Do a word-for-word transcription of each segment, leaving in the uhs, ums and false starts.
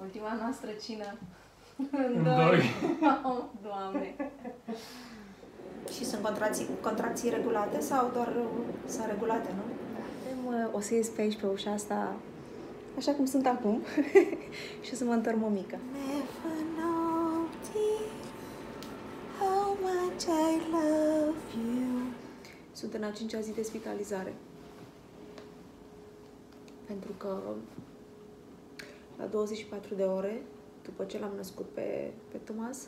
Ultima noastră cină. În doi. Oh, Doamne. Și sunt contracții, contracții regulate sau doar sunt regulate, nu? Avem, o să ies pe aici, pe ușa asta, așa cum sunt acum. Și o să mă întorc mămică. Never know how much I love you. Sunt în a cincea zi de spitalizare. Pentru că la douăzeci și patru de ore, după ce l-am născut pe, pe Thomas,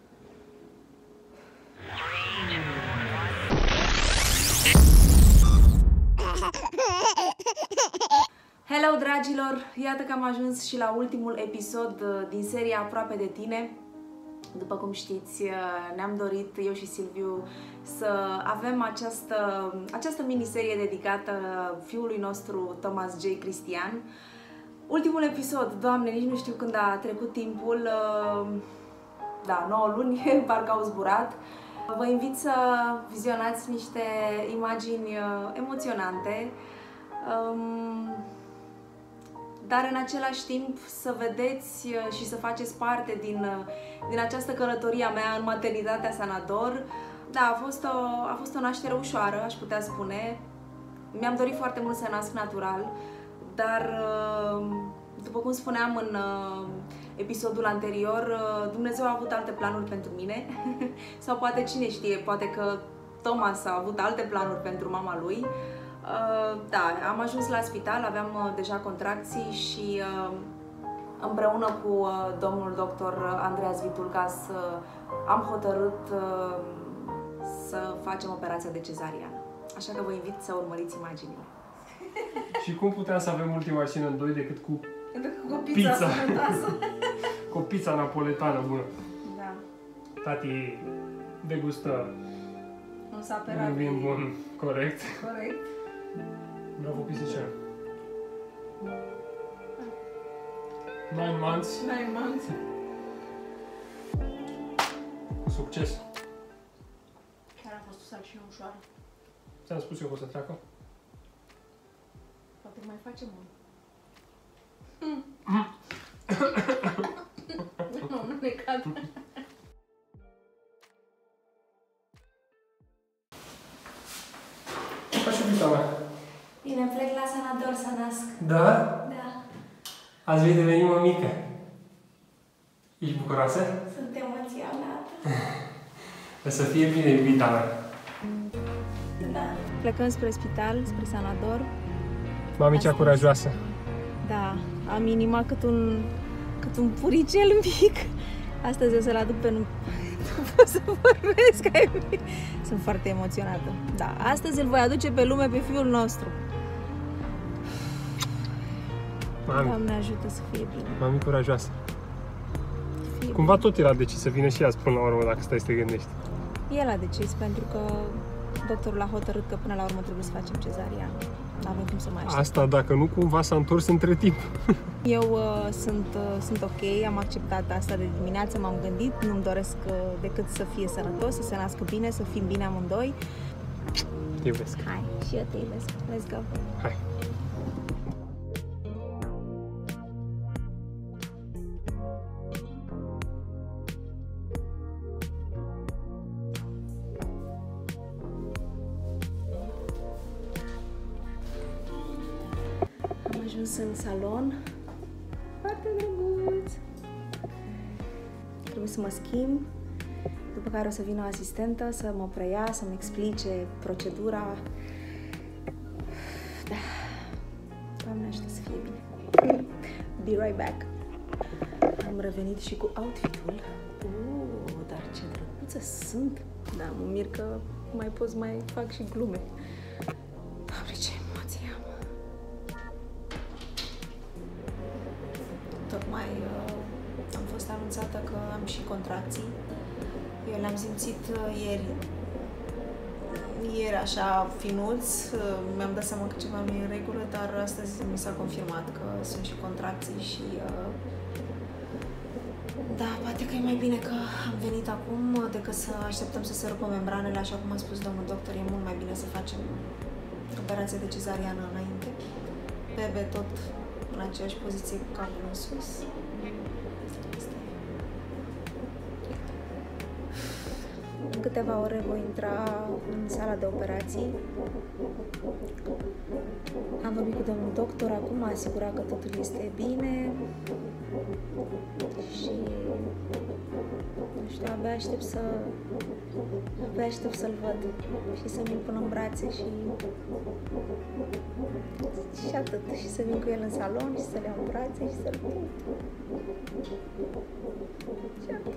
hello, dragilor! Iată că am ajuns și la ultimul episod din seria Aproape de tine. După cum știți, ne-am dorit, eu și Silviu, să avem această, această miniserie dedicată fiului nostru, Thomas J. Cristian. Ultimul episod, Doamne, nici nu știu când a trecut timpul, da, nouă luni, parcă au zburat. Vă invit să vizionați niște imagini emoționante, dar în același timp să vedeți și să faceți parte din, din această călătorie a mea în maternitatea Sanador. Da, a fost, o, a fost o naștere ușoară, aș putea spune. Mi-am dorit foarte mult să nasc natural, dar după cum spuneam în episodul anterior, Dumnezeu a avut alte planuri pentru mine. Sau poate, cine știe, poate că Thomas a avut alte planuri pentru mama lui. Da, am ajuns la spital, aveam deja contracții și împreună cu domnul doctor Andreas Vitulcas am hotărât să facem operația de cezariană. Așa că vă invit să urmăriți imaginile. Și cum puteam să avem ultima cină în doi decât cu cu pizza, pizza. cu pizza napoletană bună. Da. Tati degustă un saperat un vin bun, corect. Corect. Bravo, pisicea. Nine months. Nine months. Succes. Chiar a fost o sarcină ușoară. Ți-am spus eu că o să treacă. Poate mai facem un. Nu, nu ne cad. Ce faci, iubita mea? bine, plec la Sanador să nasc. Da? Da. Azi vei deveni mămică. Ești bucuroasă? Sunt emoționată. O să fie bine, iubita mea. Da. Plecăm spre spital, spre Sanador. Mami cea curajoasă. Da, am inima cât un, cât un puricel mic. Astăzi o să-l aduc pe... Nu pot să vorbesc. Sunt foarte emoționată. Da, astăzi îl voi aduce pe lume pe fiul nostru. Mami. Doamne ajută să fie bine. Mami curajoasă. Fie Cumva bine. tot era decis să vină și azi până la urmă, dacă stai să te gândești. El a decis pentru că doctorul a hotărât că până la urmă trebuie să facem cezariană. N-avem cum să mai așteptăm. Asta dacă nu cumva s-a întors între timp. Eu uh, sunt, uh, sunt ok, am acceptat asta de dimineață, m-am gândit, nu-mi doresc uh, decât să fie sănătos, să se nască bine, să fim bine amândoi. Te iubesc. Hai, și eu te iubesc. Let's go! Hai. Am ajuns în salon. Foarte drăguț! Trebuie să mă schimb, după care o să vină o asistentă să mă preia, să-mi explice procedura. Da. Doamne ajută să fie bine. Be right back. Am revenit și cu outfit-ul. Uh, dar ce drăguță sunt! Da, mă mir că mai pot să mai fac și glume. Doamne, ce emoții am! Tocmai uh, am fost anunțată că am și contracții. Eu le-am simțit uh, ieri. Ieri așa finuț, uh, mi-am dat seama că ceva nu e în regulă, dar astăzi mi s-a confirmat că sunt și contracții și uh, da, poate că e mai bine că am venit acum decât să așteptăm să se rupă membranele, așa cum a spus domnul doctor, e mult mai bine să facem operația de cezariană înainte. Bebe tot în aceeași poziție cu capul în sus. În câteva ore voi intra în sala de operații. Am vorbit cu domnul doctor, acum m-a asigurat că totul este bine și nu știu, abia aștept să abia aștept să-l văd și să mi-l pun în brațe și și atât, și să vin cu el în salon și să-l iau în brațe și să-l pun. Și atât.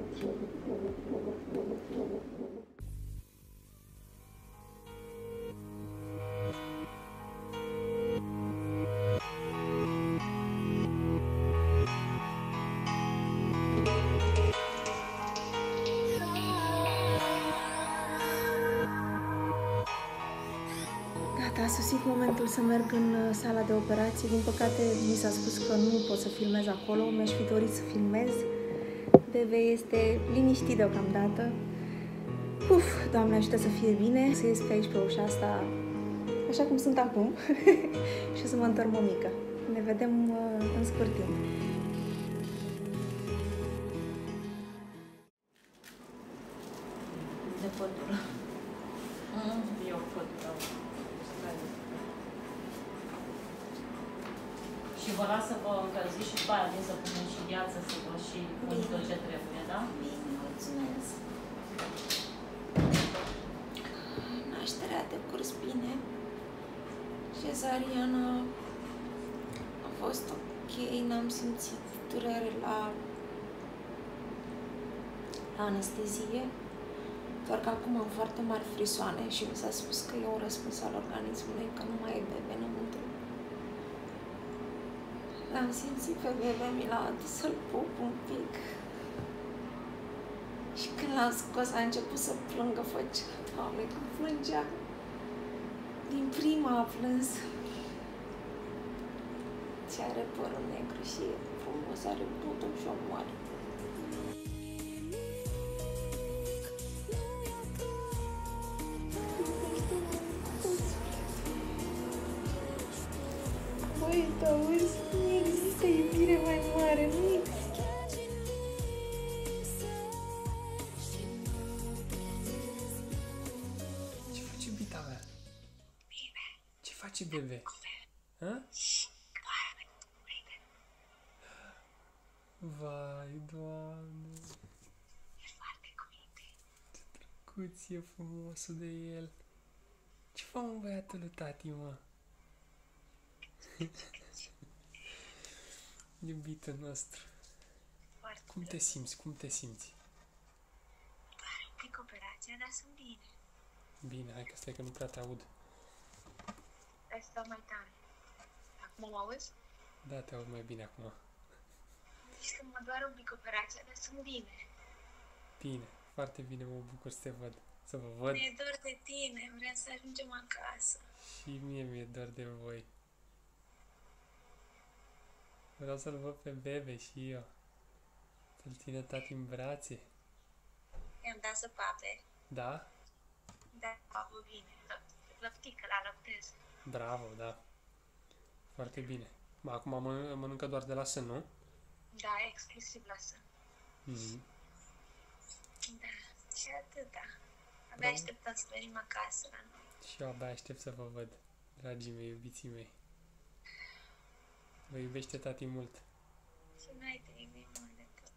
A sosit momentul să merg în sala de operații. Din păcate, mi s-a spus că nu pot să filmez acolo. Mi-aș fi dorit să filmez. Bebe este liniștit deocamdată. Uf, Doamne ajută să fie bine. Să ies pe aici, pe ușa asta, așa cum sunt acum. Și o să mă întorc mămică. Ne vedem uh, în scurt timp. De pătură. Eu pătură. Și vă las să vă încălziți și după aia vin să punem și gheață, să vă și pun tot ce trebuie, da? Bine, mulțumesc. Nașterea a decurs bine. Cezariana a fost ok, n-am simțit durere la, la anestezie. Doar că acum am foarte mari frisoane și mi s-a spus că e un răspuns al organismului, că nu mai e bebe înăuntru. L-am simțit pe bebe, mi l-a adus să-l pup un pic. Și când l-am scos, a început să plângă, făcea, Doamne, cum plângea. Din prima a plâns. Și are părul negru și e frumos, are butul și o moare. Băi, auzi, nu există iubire mai mare, nu există. Ce face bita mea? Bine. Ce face bebe? Ha? Vai, Doamne! E foarte cuminte. Ce drăguț e frumosul de el! Ce fă, mă, băiatul lui tati, mă? Iubitul nostru. Foarte Cum te simți? Cum te simți? Doare un pic operația, dar sunt bine. Bine, hai că stai că nu prea te aud. Hai să dau mai tare. Acum mă auzi? Da, te aud mai bine acum. Zici că mă doare un pic operația, dar sunt bine. Bine, foarte bine, mă bucur să te văd. Să vă văd. Mi-e dor de tine, vrem să ajungem acasă. Și mie mi-e dor de voi. Vreau să-l văd pe bebe și eu. Să-l ține tati în brațe. I-am dat să pape. Da? Da, papă bine. Lăptică la lăptez. Bravo, da. Foarte bine. Mă, acum mănâncă, mănâncă doar de la sân, nu? Da, exclusiv la sân. Mm-hmm. Da, și atâta. Abia Bravo. așteptăm să venim acasă la noi. Și eu abia aștept să vă văd, dragii mei, iubiții mei. Vă iubește tati mult. Și noi te iubim mult de tot.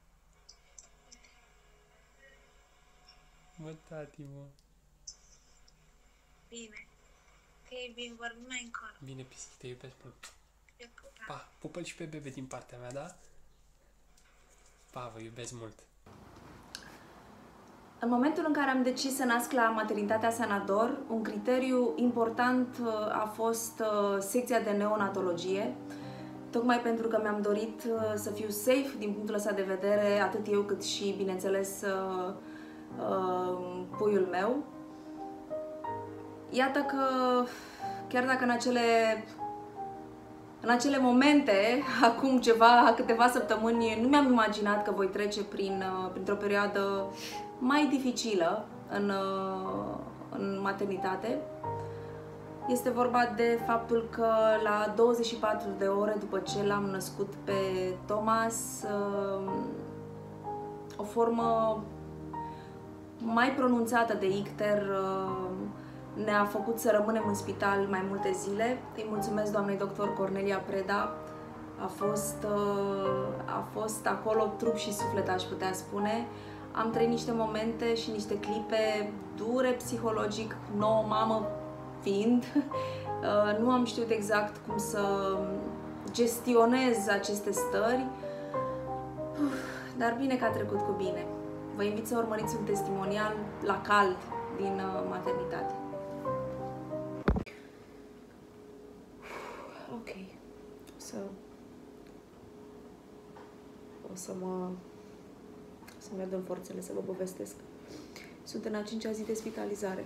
Mă, tati, mă. Bine. Te iubim, vorbim mai încolo. Bine, pisic, te iubesc mult. Eu pupa. Pa, pupă-l și pe bebe din partea mea, da? Pa, vă iubesc mult. În momentul în care am decis să nasc la maternitatea Sanador, un criteriu important a fost secția de neonatologie, tocmai pentru că mi-am dorit să fiu safe din punctul ăsta de vedere, atât eu cât și, bineînțeles, puiul meu. Iată că, chiar dacă în acele, în acele momente, acum ceva, câteva săptămâni, nu mi-am imaginat că voi trece prin, printr-o perioadă mai dificilă în, în maternitate, Este vorba de faptul că la douăzeci și patru de ore după ce l-am născut pe Thomas, o formă mai pronunțată de icter ne-a făcut să rămânem în spital mai multe zile. Îi mulțumesc doamnei doctor Cornelia Preda. A fost, a fost acolo trup și suflet, aș putea spune. Am trăit niște momente și niște clipe dure psihologic, nouă mamă fiind. Nu am știut exact cum să gestionez aceste stări, dar bine că a trecut cu bine. Vă invit să urmăriți un testimonial la cald din maternitate. Ok. O să... O să mă... să-mi adun forțele să vă povestesc. Sunt în a cincea zi de spitalizare.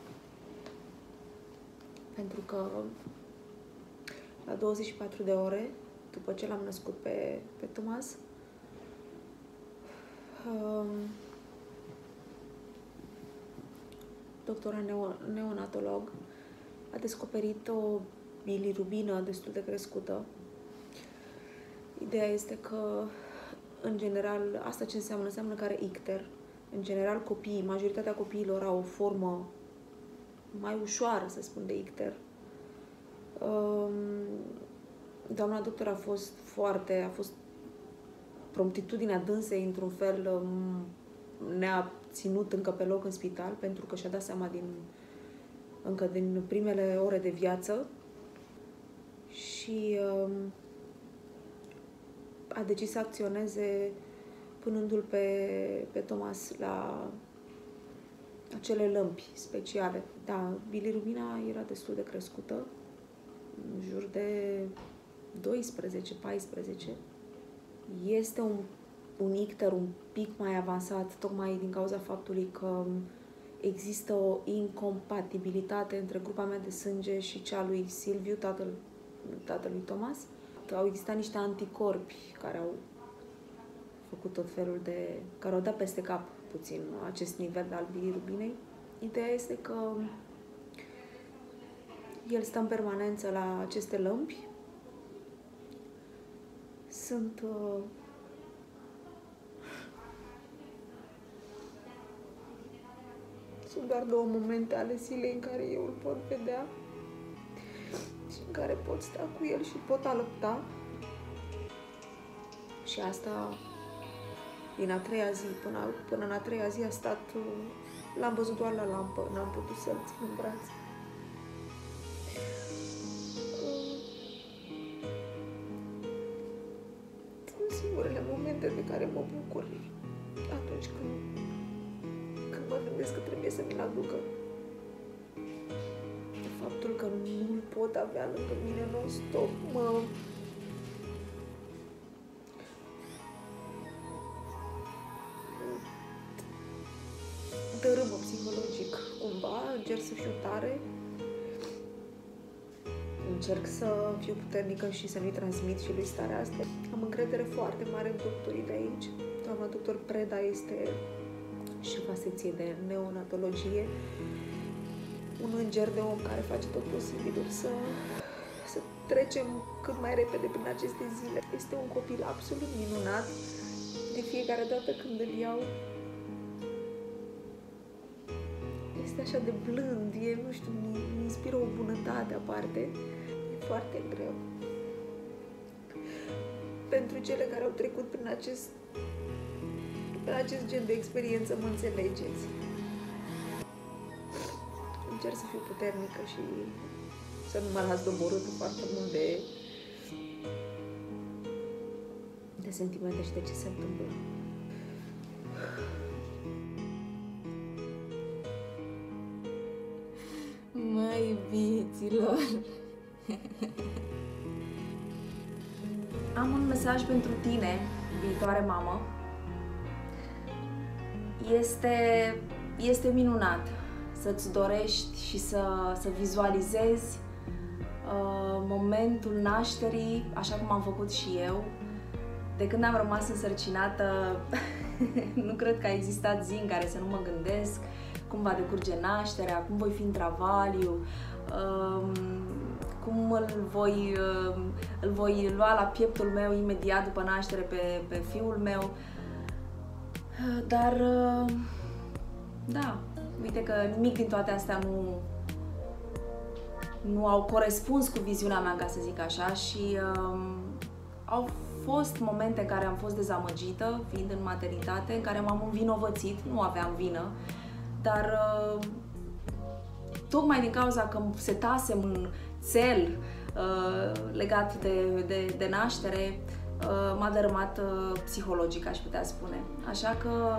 Pentru că la douăzeci și patru de ore, după ce l-am născut pe, pe Thomas, um, doctora neo, neonatolog a descoperit o bilirubină destul de crescută. Ideea este că, în general, asta ce înseamnă? Înseamnă că are icter. În general, copiii, majoritatea copiilor au o formă mai ușoară, să spun, de icter. Doamna doctor a fost foarte, a fost promptitudinea dânsei, într-un fel, ne-a ținut încă pe loc în spital, pentru că și-a dat seama din, încă din primele ore de viață și a decis să acționeze punându-l pe, pe Thomas la acele lămpi speciale. Da, bilirubina era destul de crescută, în jur de doisprezece paisprezece. Este un, un icter un pic mai avansat, tocmai din cauza faptului că există o incompatibilitate între grupa mea de sânge și cea lui Silviu, tatăl, tatălui Thomas. Au existat niște anticorpi care au făcut tot felul de... care au dat peste cap puțin acest nivel al bilirubinei. Ideea este că el stă în permanență la aceste lămpi. Sunt uh, sunt doar două momente ale zilei în care eu îl pot vedea și în care pot sta cu el și pot alăpta. Și asta din a treia zi până, până în a treia zi a stat, l-am văzut doar la lampă, n-am putut să-l țin în brațe. Sunt singurele momente de care mă bucur atunci când, când mă gândesc că trebuie să mi-l aducă. Faptul că nu-l pot avea lângă mine non-stop mă... dărâmă psihologic, cumva, încerc să fiu tare, încerc să fiu puternică și să nu-i transmit și lui starea asta. Am încredere foarte mare în doctorii de aici. Doamna doctor Preda este șefa secției de neonatologie, un înger de om care face tot posibilul să, să trecem cât mai repede prin aceste zile. Este un copil absolut minunat. De fiecare dată când îl iau, este așa de blând, e, nu știu, mi inspiră o bunătate aparte. E foarte greu. Pentru cele care au trecut prin acest, prin acest gen de experiență, mă înțelegeți. Încerc să fiu puternică și să nu mă las doborât foarte mult de, de sentimente și de ce se întâmplă. Măi, iubiților! Am un mesaj pentru tine, viitoare mamă. Este, este minunat să-ți dorești și să, să vizualizezi uh, momentul nașterii, așa cum am făcut și eu. De când am rămas însărcinată, nu cred că a existat zi în care să nu mă gândesc cum va decurge nașterea, cum voi fi în travaliu, um, cum îl voi, uh, îl voi lua la pieptul meu imediat după naștere pe, pe fiul meu. Uh, dar, uh, da, uite că nimic din toate astea nu, nu au corespuns cu viziunea mea, ca să zic așa, și uh, au fost momente în care am fost dezamăgită, fiind în maternitate, în care m-am învinovățit, nu aveam vină, dar uh, tocmai din cauza că setasem un țel uh, legat de, de, de naștere, uh, m-a dărâmat uh, psihologic, aș putea spune. Așa că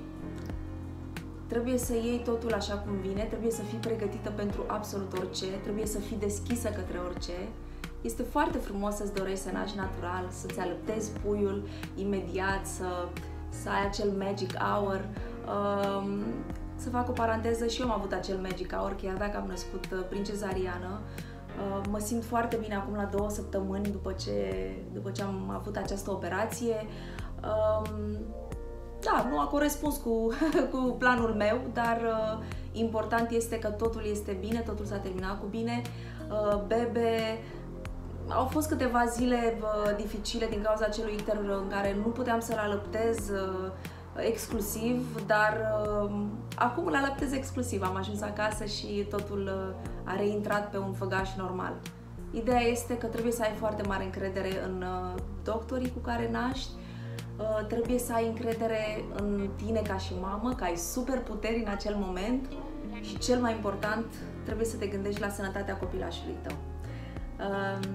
trebuie să iei totul așa cum vine, trebuie să fii pregătită pentru absolut orice, trebuie să fii deschisă către orice. Este foarte frumos să-ți dorești să naști natural, să-ți alăptezi puiul imediat, să, să ai acel magic hour. Um, să fac o paranteză, și eu am avut acel magic hour, chiar dacă am născut prin cezariană. Uh, mă simt foarte bine acum la două săptămâni după ce, după ce am avut această operație. Um, da, nu a corespuns cu, cu planul meu, dar uh, important este că totul este bine, totul s-a terminat cu bine. Uh, bebe, au fost câteva zile uh, dificile din cauza acelui icter în care nu puteam să-l alăptez uh, exclusiv, dar uh, acum îl alăptez exclusiv. Am ajuns acasă și totul uh, a reintrat pe un făgaș normal. Ideea este că trebuie să ai foarte mare încredere în uh, doctorii cu care naști, uh, trebuie să ai încredere în tine ca și mamă, că ai super puteri în acel moment și, cel mai important, trebuie să te gândești la sănătatea copilașului tău. Uh,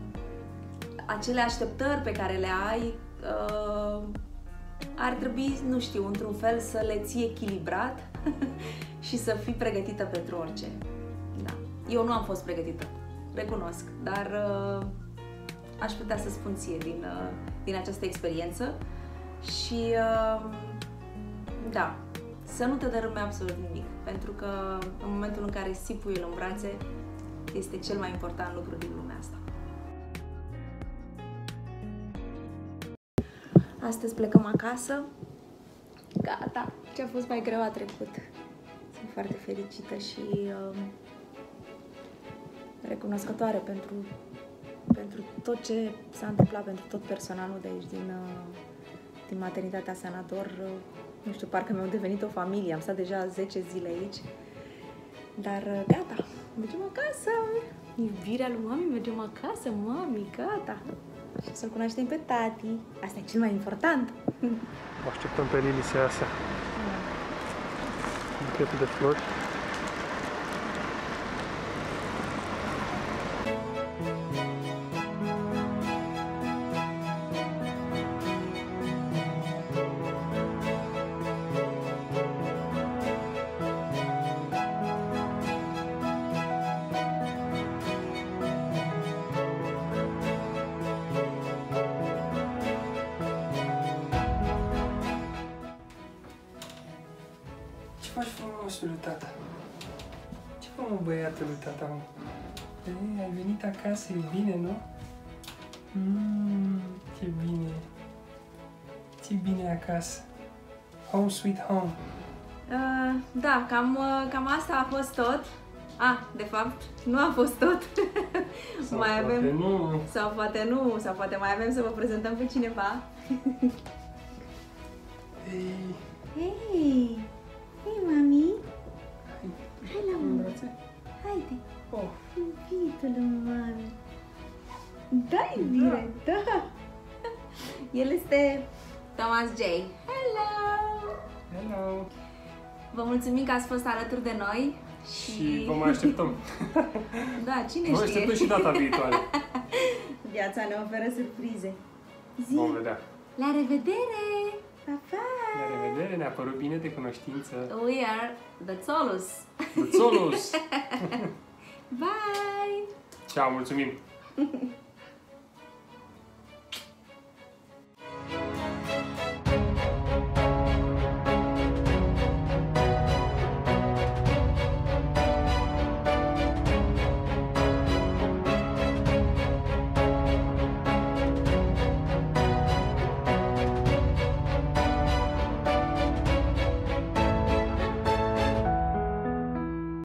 acele așteptări pe care le ai uh, ar trebui, nu știu, într-un fel să le ții echilibrat și să fii pregătită pentru orice. Da. Eu nu am fost pregătită, recunosc, dar uh, aș putea să spun ție din, uh, din această experiență și uh, da, să nu te dărâme absolut nimic, pentru că în momentul în care ții puiul în brațe este cel mai important lucru din lumea asta. Astăzi plecăm acasă. Gata, ce a fost mai greu a trecut. Sunt foarte fericită și uh, recunoscătoare pentru, pentru tot ce s-a întâmplat, pentru tot personalul de aici, din, uh, din maternitatea Sanador. Uh, nu știu, parcă mi-au devenit o familie. Am stat deja zece zile aici. Dar uh, gata, mergem acasă. Iubirea lui mami, mergem acasă, mami, gata. Și să-l cunoaștem pe tati. Asta e cel mai important. O așteptăm pe Lili să iasă buchetul de flori. Ce faci, frumosului tata? Ce faci, mă, băiatul lui tata, mă? Ei, ai venit acasă, e bine, nu? Mmm, ce bine. Ce bine acasă. Home sweet home. Uh, da, cam, uh, cam asta a fost tot. Ah, de fapt, nu a fost tot. Sau mai poate avem... nu. Sau poate nu, sau poate mai avem să vă prezentăm pe cineva. Ei, Hei! Hei, mami! Hai la în mână! brațe? Haide! Oh, Iubitul mami! Da, iubire, da. da! El este Thomas J. Hello! hello! Vă mulțumim că ați fost alături de noi și... Și vă mai așteptăm. Da, cine Vă știe? așteptăm și data viitoare. Viața ne oferă surprize. Zi! Vom vedea. La revedere! Pa, pa! La revedere, ne-a părut bine de cunoștință. We are the Zolus. The Zolus! Bye! Ciao, mulțumim!